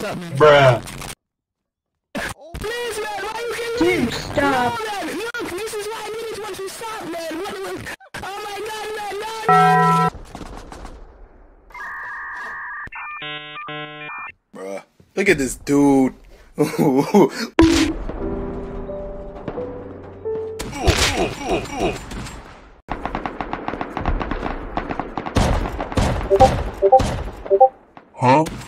up, man. Bruh. Please, man, why you getting Dude, stop. No, man, look, this is why I need to want to stop, man. What the... Oh my god, man, no, no. Bruh. Look at this dude. Huh?